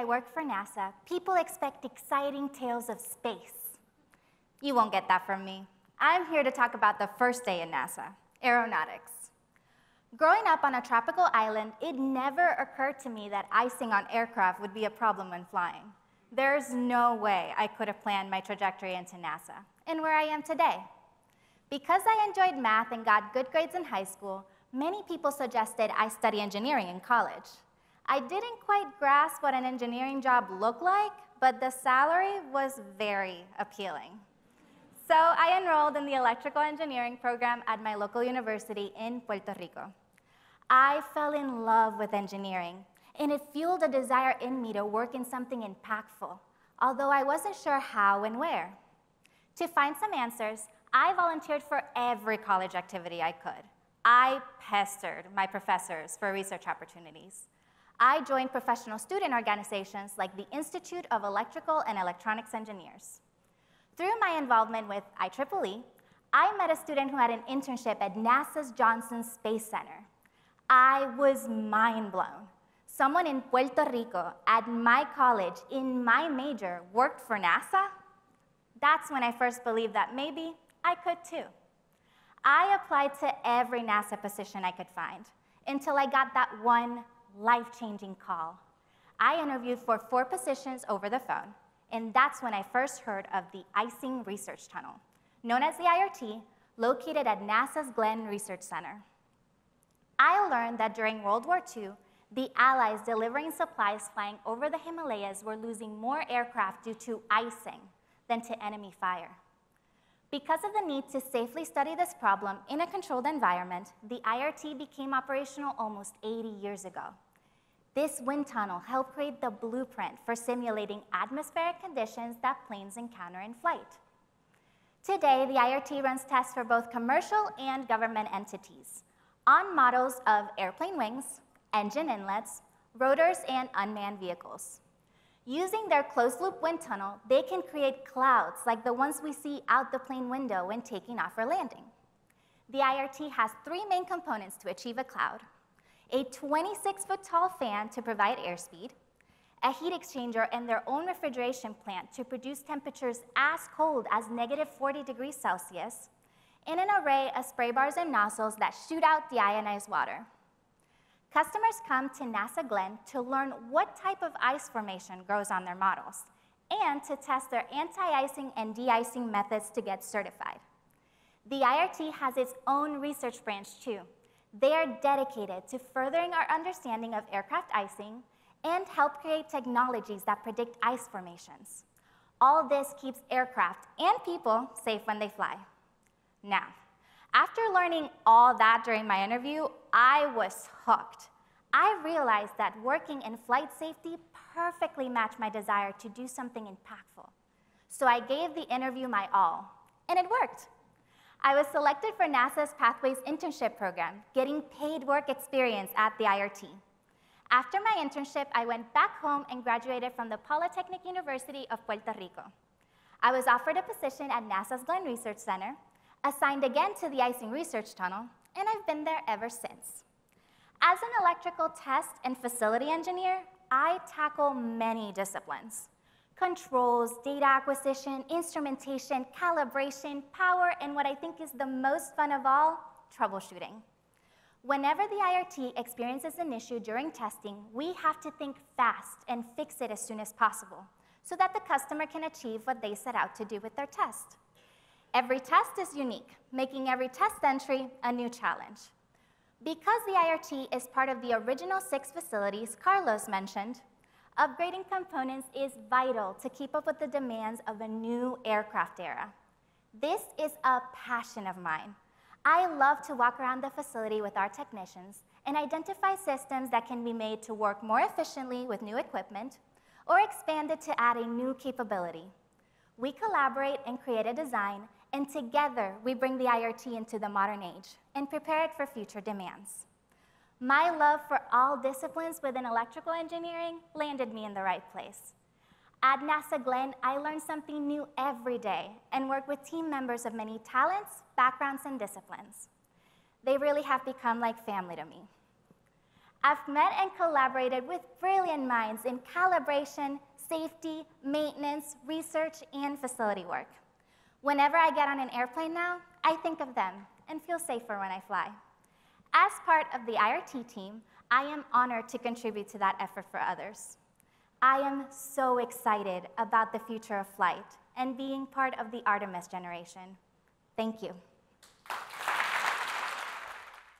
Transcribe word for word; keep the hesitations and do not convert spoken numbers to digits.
I work for NASA, people expect exciting tales of space. You won't get that from me. I'm here to talk about the first day in NASA, aeronautics. Growing up on a tropical island, it never occurred to me that icing on aircraft would be a problem when flying. There's no way I could have planned my trajectory into NASA and where I am today. Because I enjoyed math and got good grades in high school, many people suggested I study engineering in college. I didn't quite grasp what an engineering job looked like, but the salary was very appealing. So I enrolled in the electrical engineering program at my local university in Puerto Rico. I fell in love with engineering, and it fueled a desire in me to work in something impactful, although I wasn't sure how and where. To find some answers, I volunteered for every college activity I could. I pestered my professors for research opportunities. I joined professional student organizations like the Institute of Electrical and Electronics Engineers. Through my involvement with I triple E, I met a student who had an internship at NASA's Johnson Space Center. I was mind blown. Someone in Puerto Rico at my college in my major worked for NASA? That's when I first believed that maybe I could too. I applied to every NASA position I could find until I got that one life-changing call. I interviewed for four positions over the phone, and that's when I first heard of the Icing Research Tunnel, known as the I R T, located at NASA's Glenn Research Center. I learned that during World War Two, the Allies delivering supplies flying over the Himalayas were losing more aircraft due to icing than to enemy fire. Because of the need to safely study this problem in a controlled environment, the I R T became operational almost eighty years ago. This wind tunnel helped create the blueprint for simulating atmospheric conditions that planes encounter in flight. Today, the I R T runs tests for both commercial and government entities on models of airplane wings, engine inlets, rotors, and unmanned vehicles. Using their closed-loop wind tunnel, they can create clouds like the ones we see out the plane window when taking off or landing. The I R T has three main components to achieve a cloud: a twenty-six foot tall fan to provide airspeed, a heat exchanger and their own refrigeration plant to produce temperatures as cold as negative forty degrees Celsius, and an array of spray bars and nozzles that shoot out deionized water. Customers come to NASA Glenn to learn what type of ice formation grows on their models and to test their anti-icing and de-icing methods to get certified. The I R T has its own research branch too. They are dedicated to furthering our understanding of aircraft icing and help create technologies that predict ice formations. All this keeps aircraft and people safe when they fly. Now, after learning all that during my interview, I was hooked. I realized that working in flight safety perfectly matched my desire to do something impactful. So I gave the interview my all, and it worked. I was selected for NASA's Pathways internship program, getting paid work experience at the I R T. After my internship, I went back home and graduated from the Polytechnic University of Puerto Rico. I was offered a position at NASA's Glenn Research Center, assigned again to the Icing Research Tunnel, and I've been there ever since. As an electrical test and facility engineer, I tackle many disciplines: controls, data acquisition, instrumentation, calibration, power, and what I think is the most fun of all, troubleshooting. Whenever the I R T experiences an issue during testing, we have to think fast and fix it as soon as possible so that the customer can achieve what they set out to do with their test. Every test is unique, making every test entry a new challenge. Because the I R T is part of the original six facilities Carlos mentioned, upgrading components is vital to keep up with the demands of a new aircraft era. This is a passion of mine. I love to walk around the facility with our technicians and identify systems that can be made to work more efficiently with new equipment or expanded to add a new capability. We collaborate and create a design, and together we bring the I R T into the modern age and prepare it for future demands. My love for all disciplines within electrical engineering landed me in the right place. At NASA Glenn, I learn something new every day and work with team members of many talents, backgrounds, and disciplines. They really have become like family to me. I've met and collaborated with brilliant minds in calibration, safety, maintenance, research, and facility work. Whenever I get on an airplane now, I think of them and feel safer when I fly. As part of the I R T team, I am honored to contribute to that effort for others. I am so excited about the future of flight and being part of the Artemis generation. Thank you.